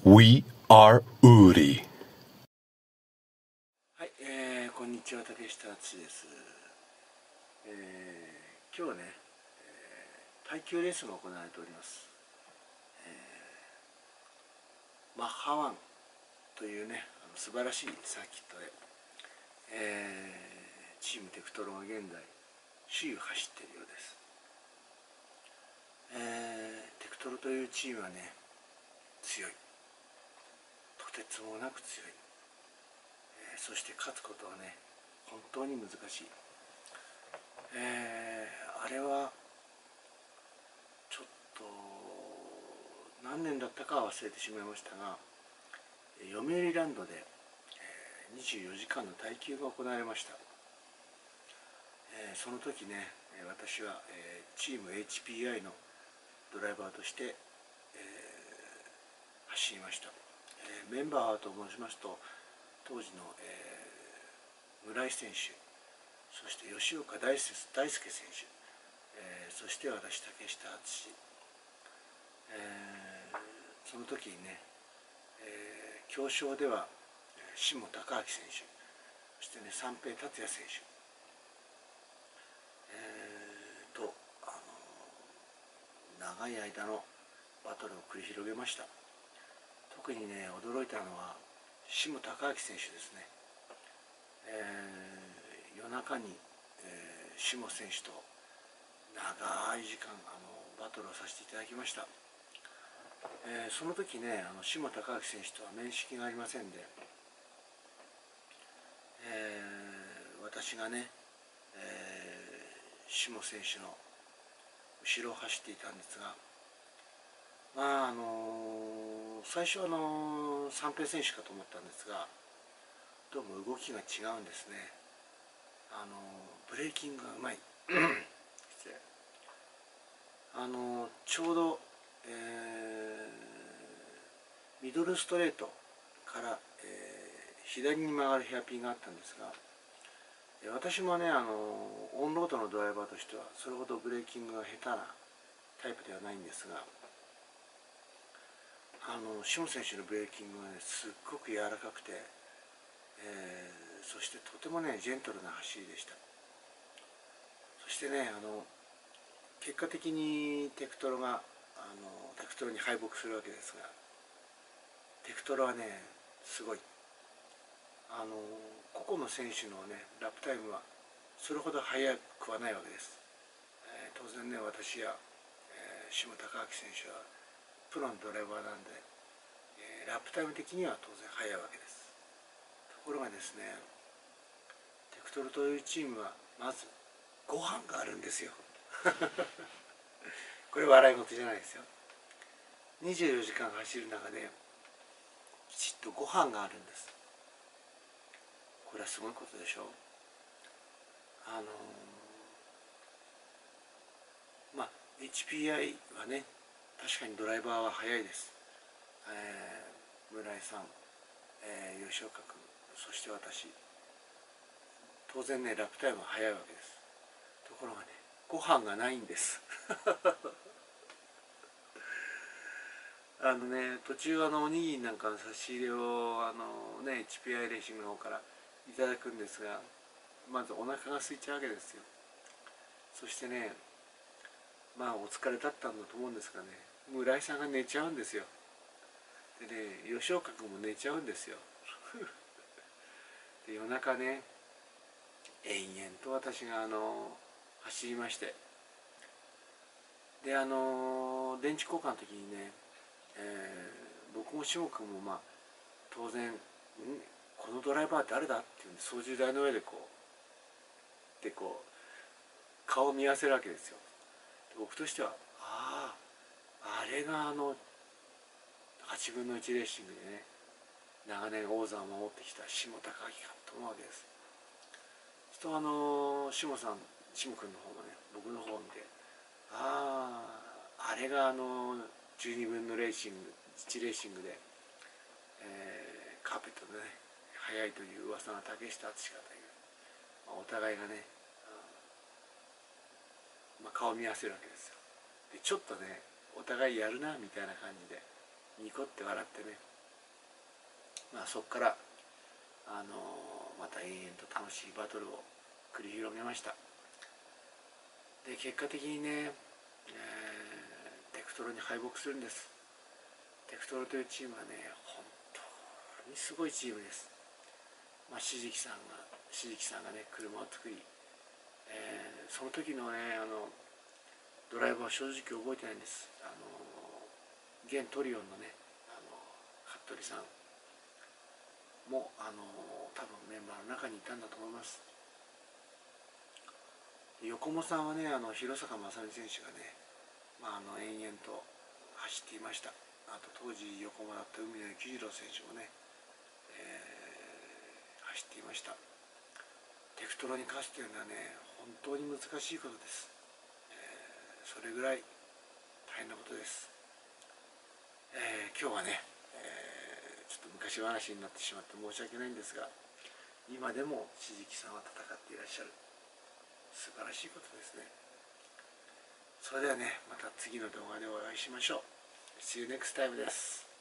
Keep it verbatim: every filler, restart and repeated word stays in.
We are Uri。 はい、えー、こんにちは、竹下敦です。えー、今日はね、えー、耐久レースが行われております。えー、マッハワンというね、あの素晴らしいサーキットで、えー、チームテクトロが現在首位を走っているようです。えー、テクトロというチームはね、強い。とてつもなく強い。えー、そして勝つことはね、本当に難しい。えー、あれはちょっと何年だったかは忘れてしまいましたが、読売ランドでにじゅうよじかんの耐久が行われました。えー、その時ね、私はチーム エイチピーアイ のドライバーとして、えー、走りました。えー、メンバーと申しますと、当時の、えー、村井選手、そして吉岡大輔選手、えー、そして私竹下敦、えー、その時にね、えー、表彰では下隆明選手、そしてね三瓶達也選手、えー、と、あのー、長い間のバトルを繰り広げました。特にね驚いたのは下隆明選手ですね。えー、夜中に、えー、下選手と長い時間あのバトルをさせていただきました。えー、その時ねあの下隆明選手とは面識がありませんで、えー、私がね、えー、下選手の後ろを走っていたんですが、まああのー、最初はあのー、三瓶選手かと思ったんですが、どうも動きが違うんですね。あのー、ブレーキングがうまい失礼あのー、ちょうど、えー、ミドルストレートから、えー、左に曲がるヘアピンがあったんですが、私もねあのオンロードのドライバーとしてはそれほどブレーキングが下手なタイプではないんですが、あの下選手のブレーキングはねすっごく柔らかくて、えー、そしてとてもねジェントルな走りでした。そしてねあの結果的にテクトロがあのテクトロに敗北するわけですが、テクトロはねすごい。あの個々の選手のねラップタイムはそれほど速くはないわけです。えー、当然ね私や、えー、下隆明選手はプロのドライバーなんで、えー、ラップタイム的には当然速いわけです。ところがですねテクトロというチームはまずご飯があるんですよこれ笑い事じゃないですよ。にじゅうよじかん走る中できちっとご飯があるんです。これはすごいことでしょう。あのー、まあ エイチピーアイ はね確かにドライバーは速いです。えー、村井さん、えー、吉岡君、そして私、当然ねラップタイムは速いわけです。ところがねご飯がないんですあのね途中あのおにぎりなんかの差し入れをあのね エイチピーアイ レーシングの方からいただくんですが、まずお腹が空いちゃうわけですよ。そしてねまあお疲れだったんだと思うんですがね、村井さんが寝ちゃうんですよ。でね吉岡君も寝ちゃうんですよで夜中ね延々と私があの走りまして、であの電池交換の時にね、えー、僕も下君もまあ当然んこのドライバー誰だっていうんで操縦台の上でこうでこう顔を見合わせるわけですよ。僕としてはあああれがあのはちぶんのいちレーシングでね長年王座を守ってきた下隆明かと思うわけです。とあの下さん下君の方がね僕の方を見て、あああれがあのじゅうにぶんのレーシングいちレーシングで、えー、カーペットでね速いという噂の竹下敦かという、まあ、お互いがね、まあ、顔を見合わせるわけですよ。でちょっとねお互いやるなみたいな感じでニコって笑ってね、 まあ、そこからあのまた延々と楽しいバトルを繰り広げました。で結果的にね、えー、テクトロに敗北するんです。テクトロというチームはね本当にすごいチームです。まあ、しじきさんがしじきさんがね車を作り、えー、その時のねあのドライバーは正直覚えてないんです。あの現トリオンのねあの服部さんもあの多分メンバーの中にいたんだと思います。横茂さんはねあの広坂正美選手がね、まあ、あの延々と走っていました。あと当時横茂だった海野幸次郎選手もね、えー、走っていました。テクトロに勝つというのはね本当に難しいことです。えー、それぐらい大変なことです。えー、今日はね、えー、ちょっと昔話になってしまって申し訳ないんですが、今でもしじきさんは戦っていらっしゃる。素晴らしいことですね。それではねまた次の動画でお会いしましょう。See you next time です。